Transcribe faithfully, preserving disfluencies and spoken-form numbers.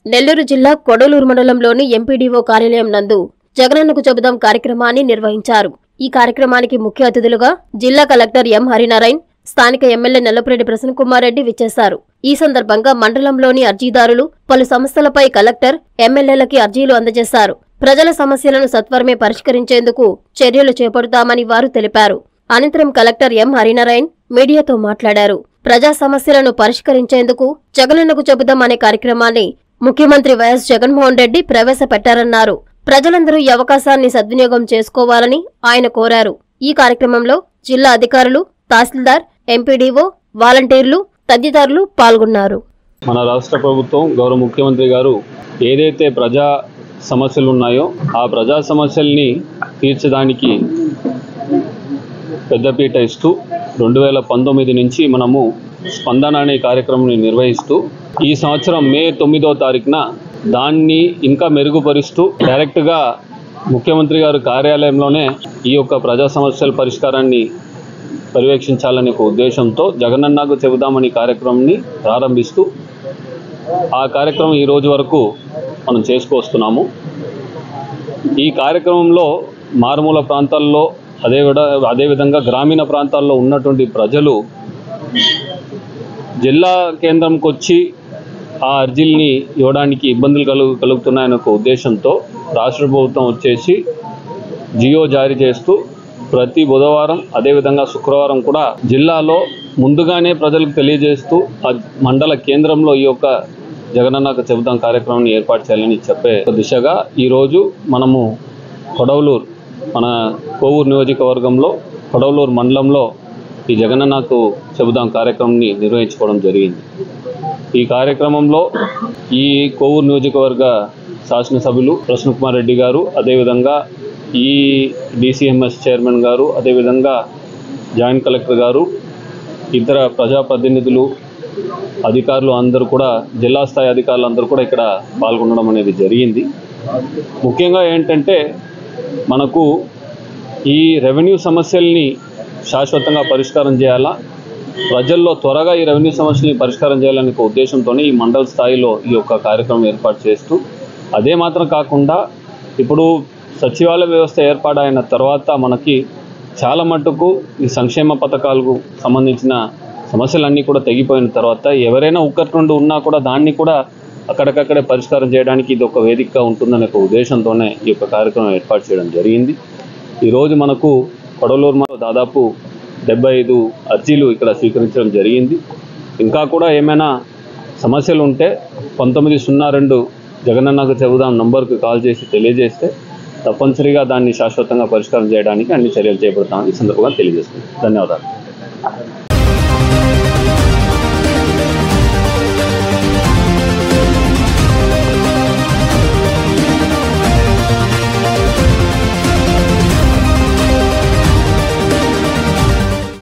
నెల్లూరు జిల్లా కొడలూరు మండలంలోని ఎంపీడీఓ కార్యాలయం నందు జగనన్నకు చెబుదాం కార్యక్రమాన్ని నిర్వహించారు. ఈ కార్యక్రమానికి ముఖ్య అతిథులుగా జిల్లా కలెక్టర్ ఎం హరినారాయణ్, స్థానిక ఎమ్మెల్యే నల్లపురెడ్డి ప్రసన్నకుమార్ రెడ్డి విచ్చేశారు. ఈ సందర్భంగా మండలంలోని అర్జీదారులు పలు సమస్యలపై కలెక్టర్, ఎమ్మెల్యేలకి అర్జీలు అందజేశారు. ప్రజల సమస్యలను సత్వరమే పరిష్కరించేందుకు చర్యలు చేపడతామని వారు తెలిపారు. అనంతరం కలెక్టర్ ఎం హరినారాయణ్ మీడియాతో మాట్లాడారు. ప్రజా సమస్యలను పరిష్కరించేందుకు జగనన్నకు చెబుదాం అనే కార్యక్రమాన్ని ముఖ్యమంత్రి వైఎస్ జగన్మోహన్ రెడ్డి ప్రవేశపెట్టారన్నారు. ప్రజలందరూ ఈ అవకాశాన్ని సద్వినియోగం చేసుకోవాలని ఆయన కోరారు. ఈ కార్యక్రమంలో జిల్లా అధికారులు, తహసీల్దార్, ఎంపీడీఓ, వాలంటీర్లు తదితరులు పాల్గొన్నారు. మన రాష్ట్ర ప్రభుత్వం గౌరవ ముఖ్యమంత్రి గారు ఏదైతే ప్రజా సమస్యలు ఉన్నాయో ఆ ప్రజా సమస్యల్ని తీర్చడానికి పెద్దపీట ఇస్తూ రెండు వేల పంతొమ్మిది నుంచి మనము స్పందన అనే కార్యక్రమాన్ని నిర్వహిస్తూ ఈ సంవత్సరం మే తొమ్మిదో తారీఖున దాన్ని ఇంకా మెరుగుపరుస్తూ డైరెక్ట్గా ముఖ్యమంత్రి గారు కార్యాలయంలోనే ఈ యొక్క ప్రజా సమస్యల పరిష్కారాన్ని పర్యవేక్షించాలనే ఒక ఉద్దేశంతో జగనన్నకు చెబుదామని కార్యక్రమాన్ని ప్రారంభిస్తూ ఆ కార్యక్రమం ఈ రోజు వరకు మనం చేసుకొస్తున్నాము. ఈ కార్యక్రమంలో మారుమూల ప్రాంతాల్లో అదే అదేవిధంగా గ్రామీణ ప్రాంతాల్లో ఉన్నటువంటి ప్రజలు జిల్లా కేంద్రంకి వచ్చి ఆ అర్జీల్ని ఇవ్వడానికి ఇబ్బందులు కలుగు కలుగుతున్నాయనే ఒక ఉద్దేశంతో రాష్ట్ర ప్రభుత్వం వచ్చేసి జియో జారీ చేస్తూ ప్రతి బుధవారం అదేవిధంగా శుక్రవారం కూడా జిల్లాలో ముందుగానే ప్రజలకు తెలియజేస్తూ ఆ మండల కేంద్రంలో ఈ యొక్క జగనన్నకు చెబుదాం కార్యక్రమాన్ని ఏర్పాటు చేయాలని చెప్పే దిశగా ఈరోజు మనము కొడవలూరు మన కోవూరు నియోజకవర్గంలో కొడవలూరు మండలంలో ఈ జగనన్నకు చెబుదాం కార్యక్రమాన్ని నిర్వహించుకోవడం జరిగింది. ఈ కార్యక్రమంలో ఈ కోవూరు నియోజకవర్గ శాసనసభ్యులు ప్రసన్నకుమార్ రెడ్డి గారు, అదేవిధంగా ఈ డీసీఎంఎస్ చైర్మన్ గారు, అదేవిధంగా జాయింట్ కలెక్టర్ గారు, ఇతర ప్రజాప్రతినిధులు, అధికారులు అందరూ కూడా, జిల్లా స్థాయి అధికారులు అందరూ కూడా ఇక్కడ పాల్గొనడం అనేది జరిగింది. ముఖ్యంగా ఏంటంటే మనకు ఈ రెవెన్యూ సమస్యల్ని శాశ్వతంగా పరిష్కారం చేయాలా, ప్రజల్లో త్వరగా ఈ రెవెన్యూ సమస్యల్ని పరిష్కారం చేయాలనే ఉద్దేశంతోనే ఈ మండల స్థాయిలో ఈ యొక్క కార్యక్రమం ఏర్పాటు చేస్తూ, అదే మాత్రం కాకుండా ఇప్పుడు సచివాలయ వ్యవస్థ ఏర్పాటైన తర్వాత మనకి చాలా మట్టుకు ఈ సంక్షేమ పథకాలకు సంబంధించిన సమస్యలన్నీ కూడా తెగిపోయిన తర్వాత ఎవరైనా ఒక్కటి రెండు ఉన్నా కూడా దాన్ని కూడా అక్కడికక్కడే పరిష్కారం చేయడానికి ఇది ఒక వేదికగా ఉంటుందనే ఒక ఉద్దేశంతోనే ఈ యొక్క కార్యక్రమం ఏర్పాటు చేయడం జరిగింది. ఈరోజు మనకు కొడవలూరులో దాదాపు డెబ్బై ఐదు అర్జీలు ఇక్కడ స్వీకరించడం జరిగింది. ఇంకా కూడా ఏమైనా సమస్యలు ఉంటే పంతొమ్మిది సున్నా రెండు జగనన్నకు చెబుదాం నంబర్కు కాల్ చేసి తెలియజేస్తే తప్పనిసరిగా దాన్ని శాశ్వతంగా పరిష్కారం చేయడానికి అన్ని చర్యలు చేపడతామని ఈ సందర్భంగా తెలియజేస్తుంది. ధన్యవాదాలు.